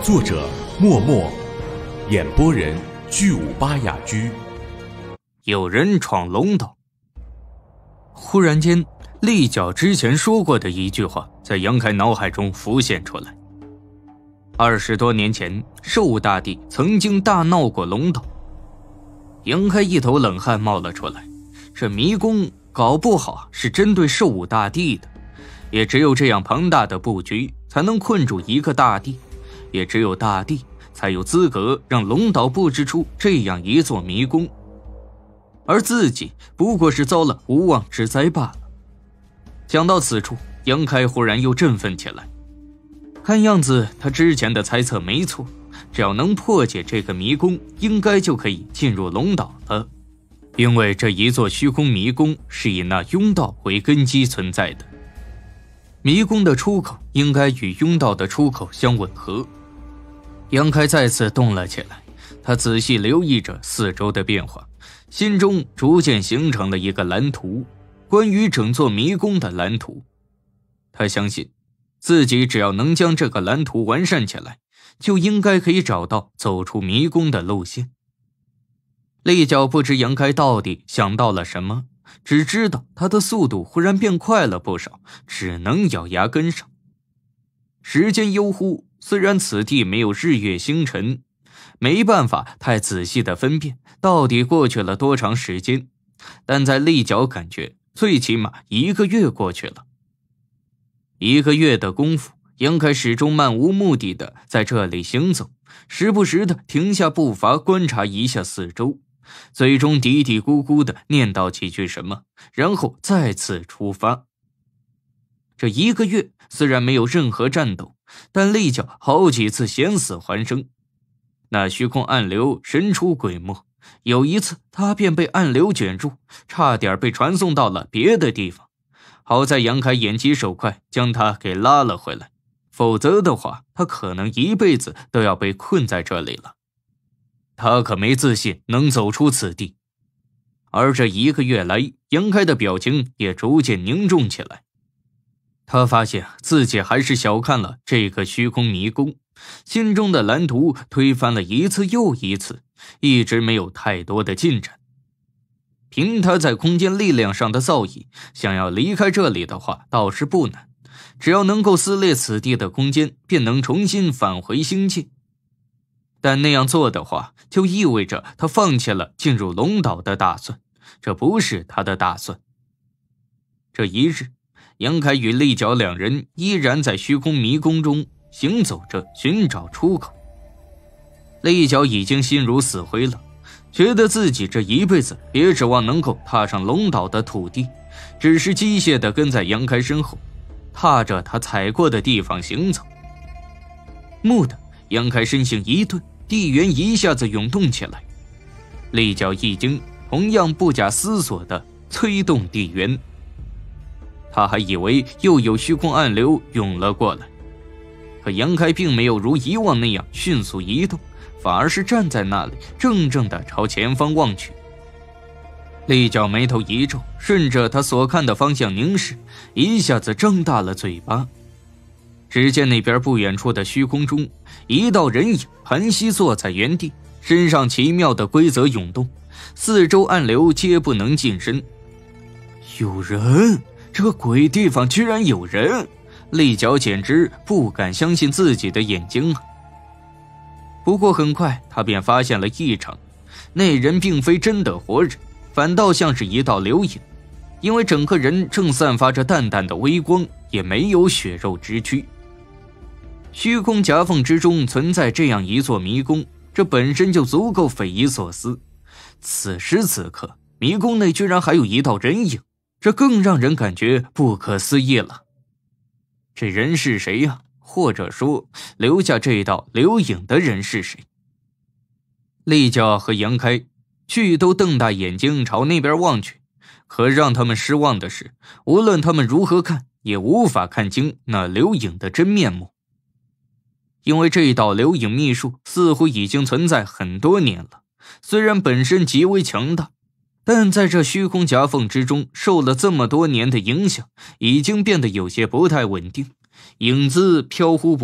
作者默默，演播人巨武巴雅居。 有人闯龙岛。忽然间，厉角之前说过的一句话在杨开脑海中浮现出来。20多年前，兽武大帝曾经大闹过龙岛。杨开一头冷汗冒了出来，这迷宫搞不好是针对兽武大帝的，也只有这样庞大的布局才能困住一个大帝，也只有大帝才有资格让龙岛布置出这样一座迷宫，而自己不过是遭了无妄之灾罢了。想到此处，杨开忽然又振奋起来。看样子他之前的猜测没错，只要能破解这个迷宫，应该就可以进入龙岛了。因为这一座虚空迷宫是以那甬道为根基存在的，迷宫的出口应该与甬道的出口相吻合。杨开再次动了起来，他仔细留意着四周的变化，心中逐渐形成了一个蓝图，关于整座迷宫的蓝图。他相信自己只要能将这个蓝图完善起来，就应该可以找到走出迷宫的路线。厉角不知杨开到底想到了什么，只知道他的速度忽然变快了不少，只能咬牙跟上。时间悠忽，虽然此地没有日月星辰，没办法太仔细地分辨到底过去了多长时间，但在厉角感觉最起码1个月过去了。1个月的功夫，杨开始终漫无目的地在这里行走，时不时地停下步伐观察一下四周，最终嘀嘀咕咕地念叨几句什么，然后再次出发。这1个月虽然没有任何战斗，但厉角好几次险死还生。那虚空暗流神出鬼没，有一次他便被暗流卷入，差点被传送到了别的地方。好在杨开眼疾手快，将他给拉了回来，否则的话他可能一辈子都要被困在这里了。他可没自信能走出此地。而这1个月来，杨开的表情也逐渐凝重起来。他发现自己还是小看了这个虚空迷宫，心中的蓝图推翻了一次又一次，一直没有太多的进展。凭他在空间力量上的造诣，想要离开这里的话倒是不难，只要能够撕裂此地的空间，便能重新返回星界。但那样做的话，就意味着他放弃了进入龙岛的打算，这不是他的打算。这一日，杨开与厉角两人依然在虚空迷宫中行走着寻找出口。厉角已经心如死灰了，觉得自己这一辈子别指望能够踏上龙岛的土地，只是机械地跟在杨开身后，踏着他踩过的地方行走。蓦地，杨开身形一顿，地缘一下子涌动起来。厉角一惊，同样不假思索地催动地缘。他还以为又有虚空暗流涌了过来，可杨开并没有如以往那样迅速移动，反而是站在那里怔怔地朝前方望去。厉角眉头一皱，顺着他所看的方向凝视，一下子睁大了嘴巴。只见那边不远处的虚空中，一道人影盘膝坐在原地，身上奇妙的规则涌动，四周暗流皆不能近身。有人！这个鬼地方居然有人！厉角简直不敢相信自己的眼睛啊！不过很快他便发现了异常，那人并非真的活人，反倒像是一道流影，因为整个人正散发着淡淡的微光，也没有血肉之躯。虚空夹缝之中存在这样一座迷宫，这本身就足够匪夷所思。此时此刻，迷宫内居然还有一道人影，这更让人感觉不可思议了。这人是谁呀？或者说，留下这道留影的人是谁？厉角和杨开俱都瞪大眼睛朝那边望去，可让他们失望的是，无论他们如何看，也无法看清那留影的真面目。因为这道留影秘术似乎已经存在很多年了，虽然本身极为强大，但在这虚空夹缝之中受了这么多年的影响，已经变得有些不太稳定，影子飘忽不定，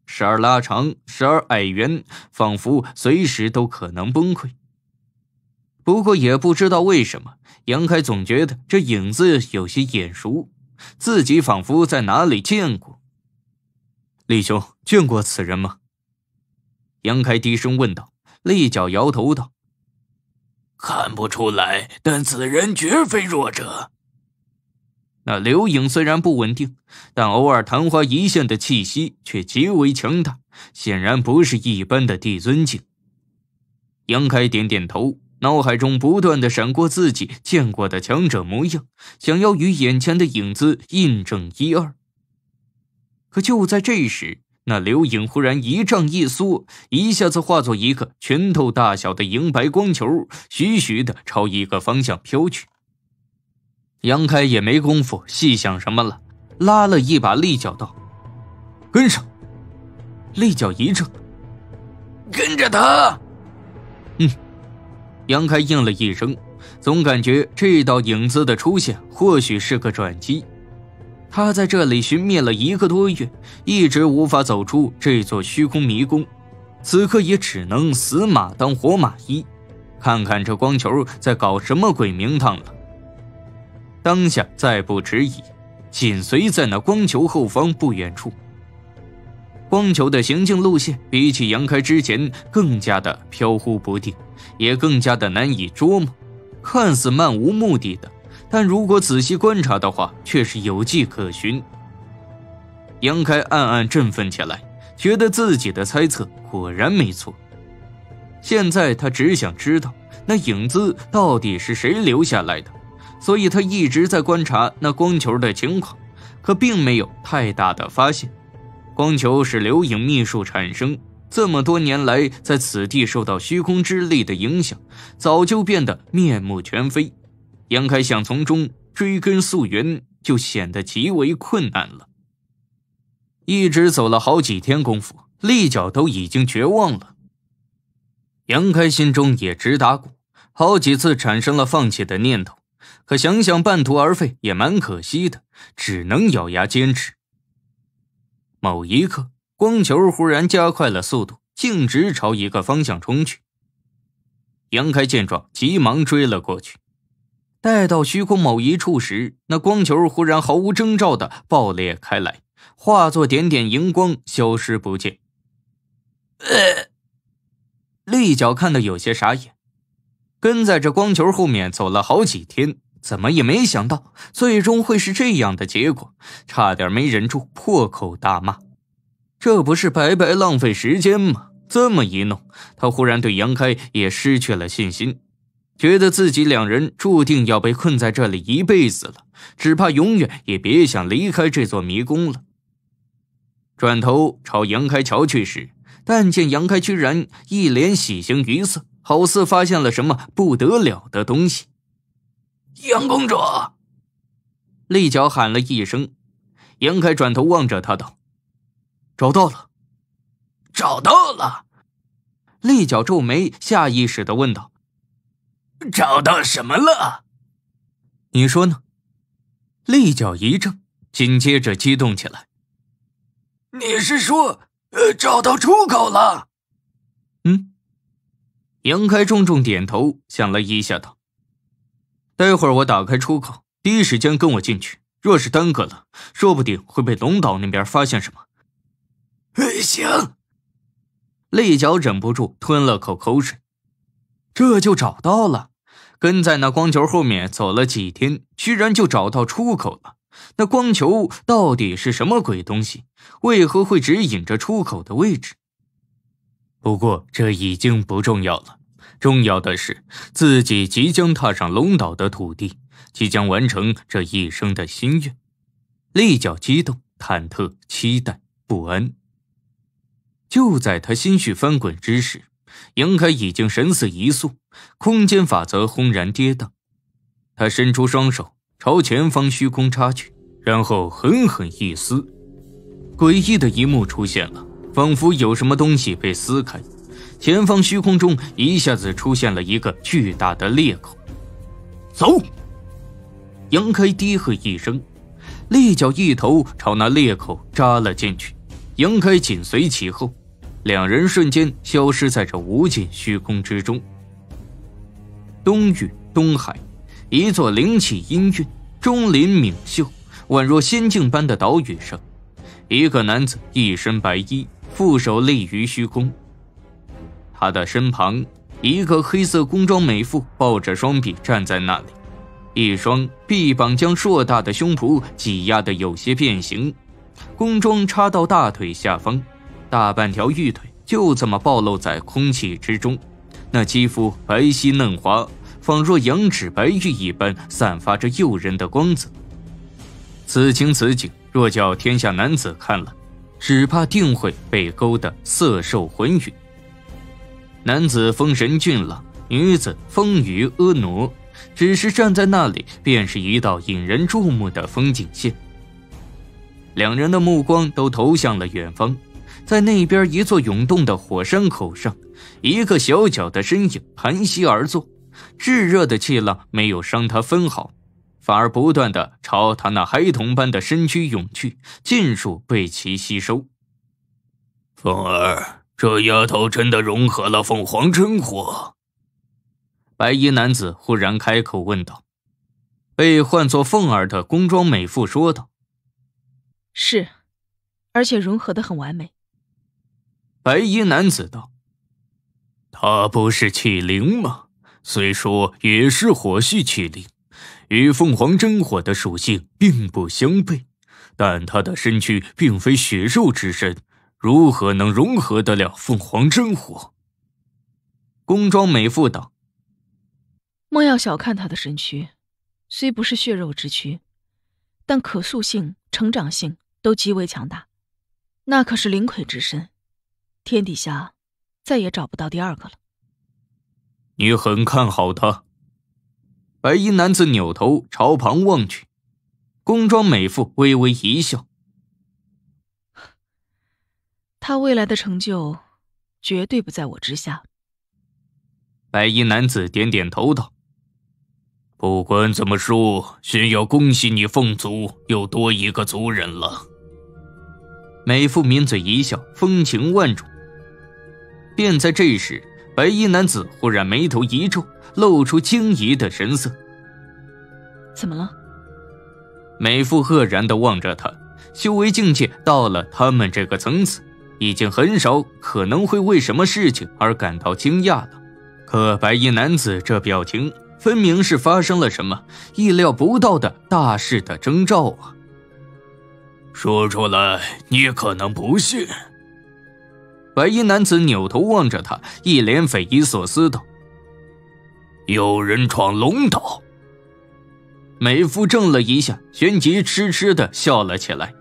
时而拉长，时而矮圆，仿佛随时都可能崩溃。不过也不知道为什么，杨开总觉得这影子有些眼熟，自己仿佛在哪里见过。厉兄，见过此人吗？杨开低声问道。厉角摇头道： 看不出来，但此人绝非弱者。 那刘影虽然不稳定，但偶尔昙花一现的气息却极为强大，显然不是一般的帝尊境。杨开点点头，脑海中不断的闪过自己见过的强者模样，想要与眼前的影子印证一二。可就在这时，那刘影忽然一丈一缩，一下子化作一个拳头大小的银白光球，徐徐地朝一个方向飘去。杨开也没工夫细想什么了，拉了一把厉角道：跟上。厉角一怔： 跟着他。 杨开应了一声，总感觉这道影子的出现或许是个转机。他在这里寻觅了1个多月，一直无法走出这座虚空迷宫，此刻也只能死马当活马医，看看这光球在搞什么鬼名堂了。当下再不迟疑，紧随在那光球后方不远处。光球的行进路线比起杨开之前更加的飘忽不定，也更加的难以捉摸，看似漫无目的的，但如果仔细观察的话，却是有迹可循。杨开暗暗振奋起来，觉得自己的猜测果然没错。现在他只想知道那影子到底是谁留下来的，所以他一直在观察那光球的情况，可并没有太大的发现。光球是刘影秘术产生，这么多年来在此地受到虚空之力的影响，早就变得面目全非。杨开想从中追根溯源，就显得极为困难了。一直走了好几天功夫，厉角都已经绝望了。杨开心中也直打鼓，好几次产生了放弃的念头，可想想半途而废也蛮可惜的，只能咬牙坚持。某一刻，光球忽然加快了速度，径直朝一个方向冲去。杨开见状，急忙追了过去。待到虚空某一处时，那光球忽然毫无征兆地爆裂开来，化作点点荧光消失不见。厉角看得有些傻眼，跟在这光球后面走了好几天，怎么也没想到最终会是这样的结果，差点没忍住破口大骂。这不是白白浪费时间吗？这么一弄，他忽然对杨开也失去了信心，觉得自己两人注定要被困在这里一辈子了，只怕永远也别想离开这座迷宫了。转头朝杨开瞧去时，但见杨开居然一脸喜形于色，好似发现了什么不得了的东西。 杨公主！ 厉角喊了一声，杨开转头望着他道：找到了。 找到了。 厉角皱眉，下意识地问道： 找到什么了？ 你说呢？厉角一怔，紧接着激动起来。 你是说找到出口了？ 杨开重重点头，想了一下道：待会儿我打开出口，第一时间跟我进去，若是耽搁了，说不定会被龙岛那边发现什么。 行。 厉角忍不住吞了口口水。这就找到了？跟在那光球后面走了几天，居然就找到出口了？那光球到底是什么鬼东西？为何会指引着出口的位置？不过这已经不重要了，重要的是自己即将踏上龙岛的土地，即将完成这一生的心愿。厉角激动、忐忑、期待、不安。就在他心绪翻滚之时，杨开已经神似一速，空间法则轰然跌宕。他伸出双手朝前方虚空插去，然后狠狠一撕，诡异的一幕出现了，仿佛有什么东西被撕开，前方虚空中一下子出现了一个巨大的裂口。走！杨开低喝一声，厉角一头朝那裂口扎了进去， 杨开紧随其后，两人瞬间消失在这无尽虚空之中。东域东海，一座灵气氤氲、钟灵敏秀，宛若仙境般的岛屿上，一个男子一身白衣，负手立于虚空。他的身旁，一个黑色工装美妇抱着双臂站在那里，一双臂膀将硕大的胸脯挤压得有些变形，工装插到大腿下方，大半条玉腿就这么暴露在空气之中，那肌肤白皙嫩滑，仿若羊脂白玉一般，散发着诱人的光泽。此情此景，若叫天下男子看了，只怕定会被勾得色受浑欲。男子风神俊朗，女子丰腴婀娜，只是站在那里，便是一道引人注目的风景线。两人的目光都投向了远方，在那边一座涌动的火山口上，一个小小的身影盘膝而坐，炙热的气浪没有伤他分毫，反而不断地朝他那孩童般的身躯涌去，尽数被其吸收。 凤儿，这丫头真的融合了凤凰真火。 白衣男子忽然开口问道。被唤作凤儿的工装美妇说道： 是，而且融合得很完美。 白衣男子道： 她不是气灵吗？虽说也是火系气灵，与凤凰真火的属性并不相悖，但她的身躯并非血肉之身，如何能融合得了凤凰真火？ 工装美妇道： 莫要小看她的身躯，虽不是血肉之躯，但可塑性、成长性都极为强大，那可是灵魁之身，天底下再也找不到第二个了。 你很看好他？ 白衣男子扭头朝旁望去，工装美妇微微一笑： 他未来的成就绝对不在我之下。 白衣男子点点头道： 不管怎么说，先要恭喜你凤族又多一个族人了。 美妇抿嘴一笑，风情万种。便在这时，白衣男子忽然眉头一皱，露出惊疑的神色。 怎么了？ 美妇愕然地望着他，修为境界到了他们这个层次，已经很少可能会为什么事情而感到惊讶了。可白衣男子这表情，分明是发生了什么意料不到的大事的征兆啊！ 说出来你可能不信。 白衣男子扭头望着他，一脸匪夷所思道： 有人闯龙岛。 美妇怔了一下，旋即痴痴地笑了起来。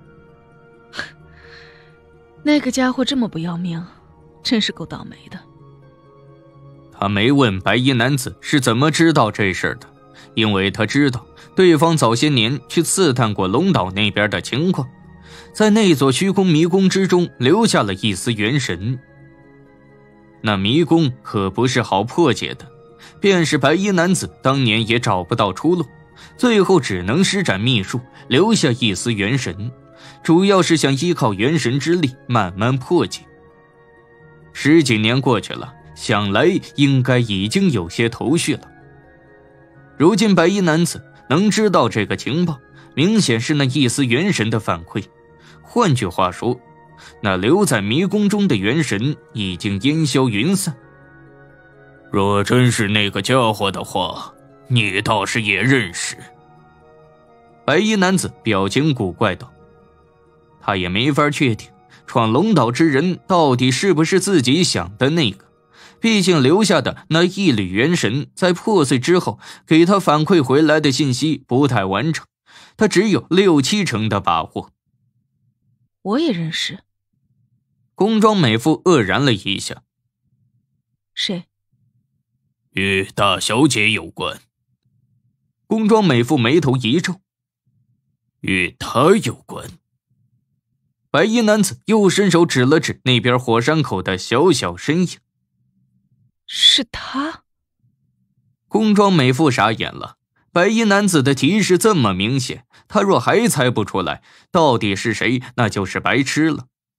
那个家伙这么不要命，真是够倒霉的。 他没问白衣男子是怎么知道这事的，因为他知道对方早些年去刺探过龙岛那边的情况，在那座虚空迷宫之中留下了一丝元神。那迷宫可不是好破解的，便是白衣男子当年也找不到出路，最后只能施展秘术留下一丝元神，主要是想依靠元神之力慢慢破解。10几年过去了，想来应该已经有些头绪了。如今白衣男子能知道这个情报，明显是那一丝元神的反馈。换句话说，那留在迷宫中的元神已经烟消云散。 若真是那个家伙的话，你倒是也认识。 白衣男子表情古怪道。他也没法确定闯龙岛之人到底是不是自己想的那个，毕竟留下的那一缕元神在破碎之后给他反馈回来的信息不太完整，他只有6、7成的把握。 我也认识。 工装美妇愕然了一下。 谁？ 与大小姐有关。 工装美妇眉头一皱。 与她有关。 白衣男子又伸手指了指那边火山口的小小身影。 是他？ 工装美妇傻眼了，白衣男子的提示这么明显，他若还猜不出来到底是谁，那就是白痴了。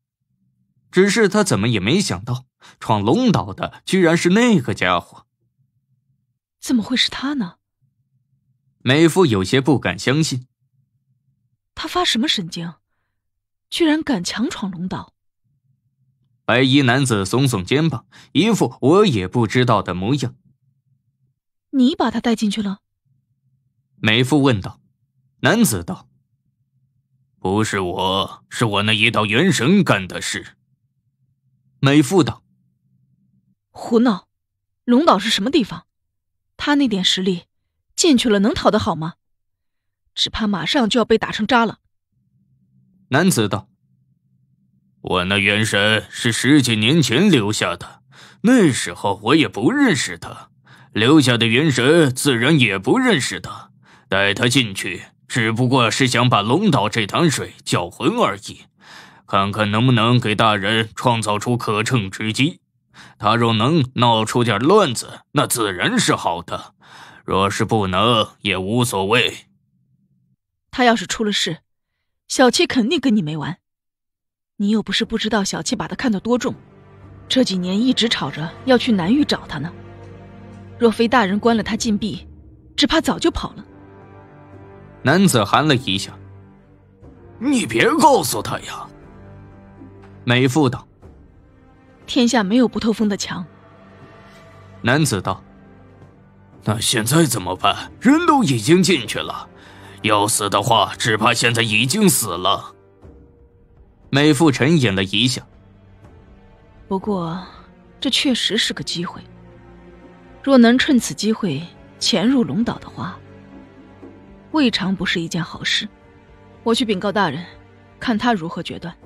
只是他怎么也没想到，闯龙岛的居然是那个家伙。 怎么会是他呢？ 美妇有些不敢相信。 他发什么神经，居然敢强闯龙岛？ 白衣男子耸耸肩膀，一副我也不知道的模样。 你把他带进去了？ 美妇问道。男子道：不是我，是我那一道元神干的事。美妇道： 胡闹，龙岛是什么地方？他那点实力，进去了能逃得好吗？只怕马上就要被打成渣了。 男子道：我那元神是10几年前留下的，那时候我也不认识他，留下的元神自然也不认识他，带他进去只不过是想把龙岛这潭水搅浑而已，看看能不能给大人创造出可乘之机。他若能闹出点乱子，那自然是好的，若是不能也无所谓。 他要是出了事，小七肯定跟你没完。你又不是不知道小七把他看得多重，这几年一直吵着要去南域找他呢。若非大人关了他禁闭，只怕早就跑了。 男子含了一下：你别告诉他呀。美妇道： 天下没有不透风的墙。 男子道：那现在怎么办？人都已经进去了，要死的话只怕现在已经死了。美妇沉吟了一下： 不过这确实是个机会，若能趁此机会潜入龙岛的话，未尝不是一件好事。我去禀告大人，看他如何决断。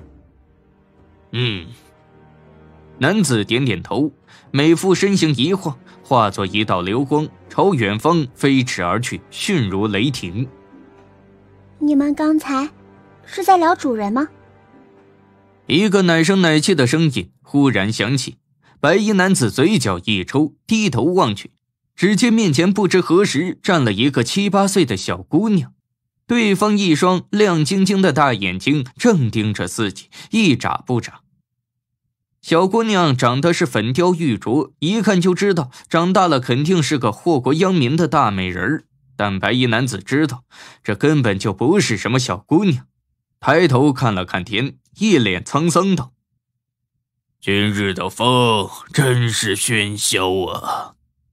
男子点点头，美妇身形一晃，化作一道流光，朝远方飞驰而去，迅如雷霆。 你们刚才是在聊主人吗？ 一个奶声奶气的声音忽然响起，白衣男子嘴角一抽，低头望去，只见面前不知何时站了一个7、8岁的小姑娘，对方一双亮晶晶的大眼睛正盯着自己，一眨不眨。小姑娘长得是粉雕玉琢，一看就知道长大了肯定是个祸国殃民的大美人儿。但白衣男子知道这根本就不是什么小姑娘，抬头看了看天，一脸沧桑道：今日的风真是喧嚣啊。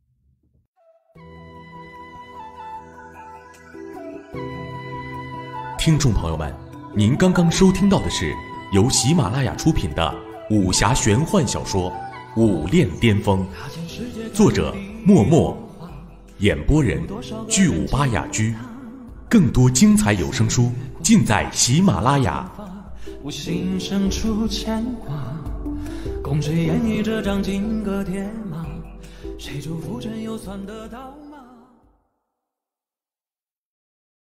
听众朋友们，您刚刚收听到的是由喜马拉雅出品的武侠玄幻小说《武炼巅峰》，作者默默，演播人巨武巴雅居。更多精彩有声书尽在喜马拉雅。 我心深处牵挂，共谁演绎这张金戈铁马，谁祝福真又算得到。